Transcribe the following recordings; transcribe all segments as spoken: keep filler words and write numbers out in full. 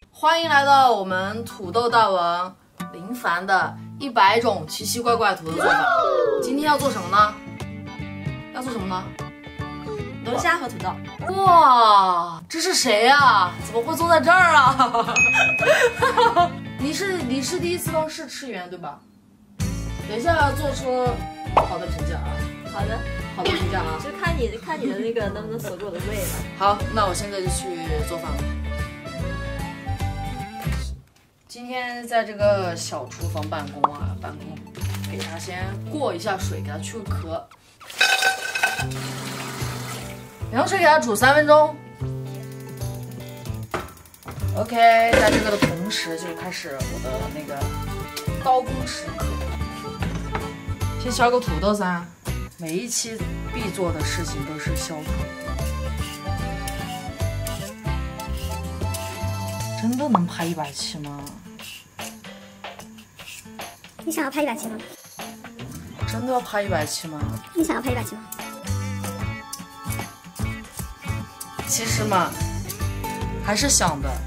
欢迎来到我们土豆大王林凡的一百种奇奇怪怪土豆做法。今天要做什么呢？要做什么呢？ 龙虾和土豆。 哇，这是谁呀、啊？怎么会坐在这儿啊？你是你是第一次当试吃员对吧？等一下要做出好的评价啊！ 好的， 好的评价啊！ 就看你看你的那个能不能锁住我的胃了。 好，那我现在就去做饭了。今天在这个小厨房办公啊，办公，给它先过一下水，给它去个壳。凉水给它煮三分钟。OK， 在这个的同时就开始我的那个刀工时刻。先削个土豆噻，每一期必做的事情都是削土。真的能拍一百期吗？ 你想要拍一百期吗？ 真的要拍一百期吗？ 你想要拍一百期吗？ 其实嘛，还是想的。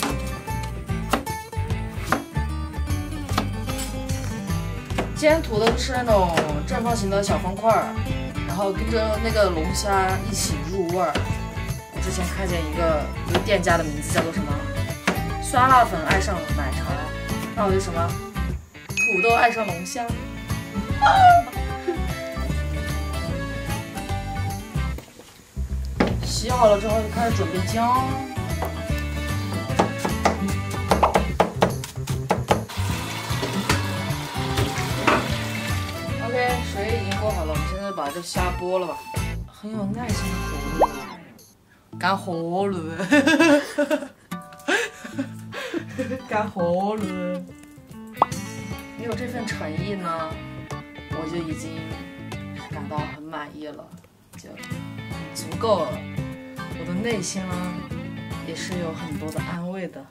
煎土豆是那种正方形的小方块，然后跟着那个龙虾一起入味儿。我之前看见一个一个店家的名字叫做什么？酸辣粉爱上奶茶，那我就什么？土豆爱上龙虾。啊洗好了之后就开始准备姜。OK， 水已经锅好了，我们现在把这虾剥了吧。很有耐心的活路，干活路，干活路。没有这份诚意呢，我就已经感到很满意了，就足够了。我的内心呢，也是有很多的安慰的。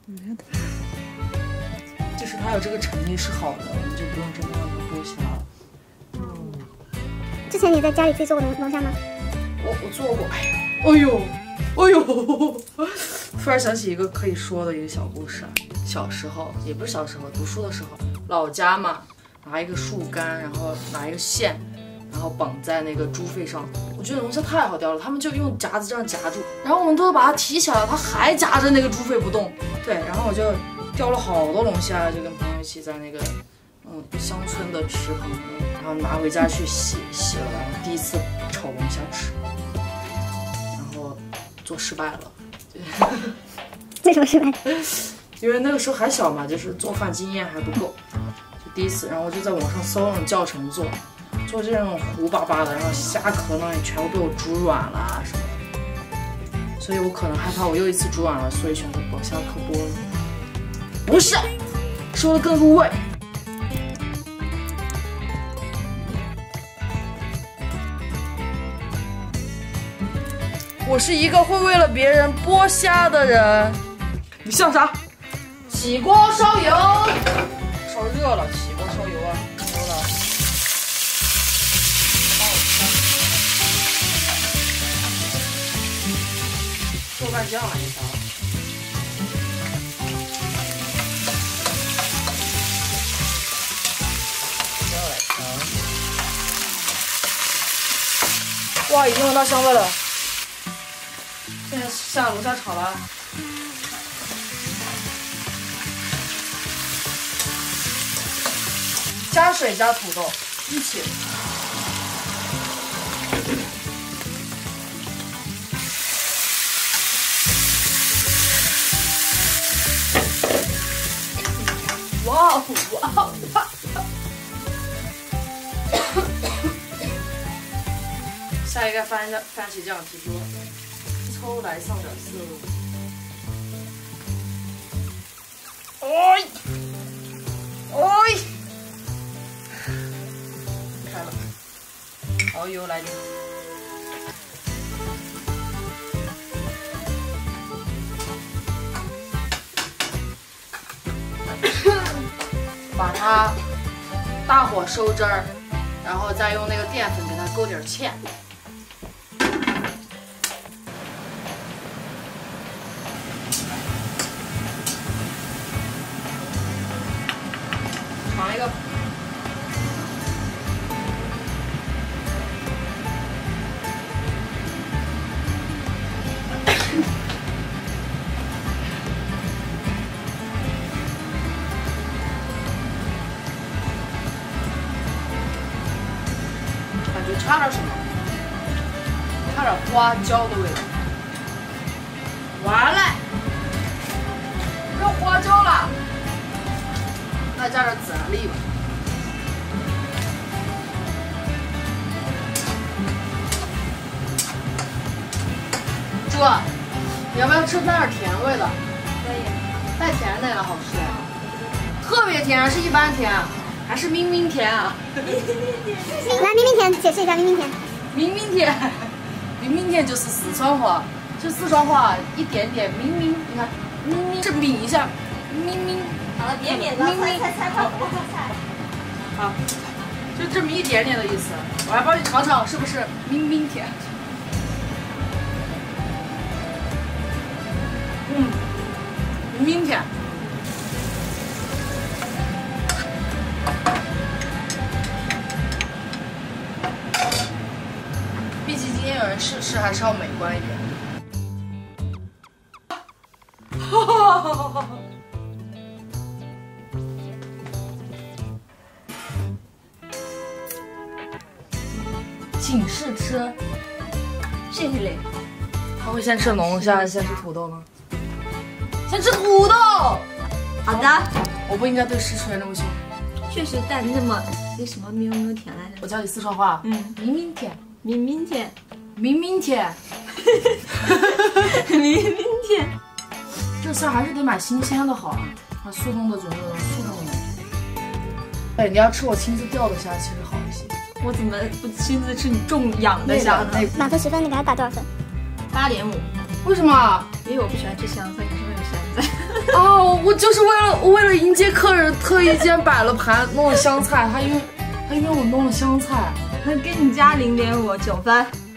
就是他有这个诚意是好的，我们就不用真的让他剥虾了。 之前你在家里自己做过龙龙虾吗？ 我我做过，哎呀，哎呦，哎呦！突然想起一个可以说的一个小故事啊。小时候也不是小时候，读书的时候，老家嘛，拿一个树干，然后拿一个线，然后绑在那个猪肺上。我觉得龙虾太好叼了，他们就用夹子这样夹住，然后我们都把它提起来了，它还夹着那个猪肺不动。对，然后我就叼了好多龙虾，就跟朋友一起在那个嗯乡村的池塘，然后拿回家去洗，洗了，然后第一次炒龙虾吃，然后做失败了。 为什么失败？ 因为那个时候还小嘛，就是做饭经验还不够，就第一次，然后我就在网上搜那种教程做，做这种糊巴巴的，然后虾壳呢也全部被我煮软了什么的，所以我可能害怕我又一次煮软了，所以选择把虾壳剥了。不是，说的更入味。我是一个会为了别人剥虾的人。你像啥？起锅烧油，烧热了，起锅烧油啊，烧了。豆瓣酱来一勺。再来勺。哇，已经闻到香味了。现在下龙虾炒了。加水加土豆一起。哇哦哇哦哇！下一个番茄番茄酱提出，抽来上点色。哎哎！开了，蚝油来点。把它大火收汁儿，然后再用那个淀粉给它勾点芡。 感觉差点什么，差点花椒的味道。完了，要花椒了，再加点孜然粒吧。猪，你要不要吃带点甜味的？ 可以。 带甜的也好吃呀，特别甜还是一般甜，还是明明甜啊？ 来，明明甜，解释一下明明甜。 明明甜，明明甜就是四川话，就四川话一点点明明，你看明明是抿一下，明明。 好了，别抿了，猜猜猜，快快快猜。 好，就这么一点点的意思。我来帮你尝尝是不是明明甜。嗯，明明甜。毕竟今天有人试吃，还是要美观一点。哈哈哈哈哈！请试吃， 谢谢你。 他会先吃龙虾，还是先吃土豆呢？先吃土豆。 好的。 我不应该对试吃人那么凶。 确实带那么那什么喵喵甜来着。 我教你四川话， 嗯， 明明甜， 明明甜， 明明甜， 明明甜。 这馅还是得买新鲜的好啊，它速冻的就是那种速冻的。对，你要吃我亲自钓的虾，其实好一些。 我怎么不亲自吃你种养的虾呢？ 满分十分，你给他打多少分？ 八点五。 为什么？ 因为我不喜欢吃香菜，你是会有香菜。 哦，我就是为了我为了迎接客人，特意今天摆了盘弄了香菜，他因为他因为我弄了香菜， 那给你加零点五，九分。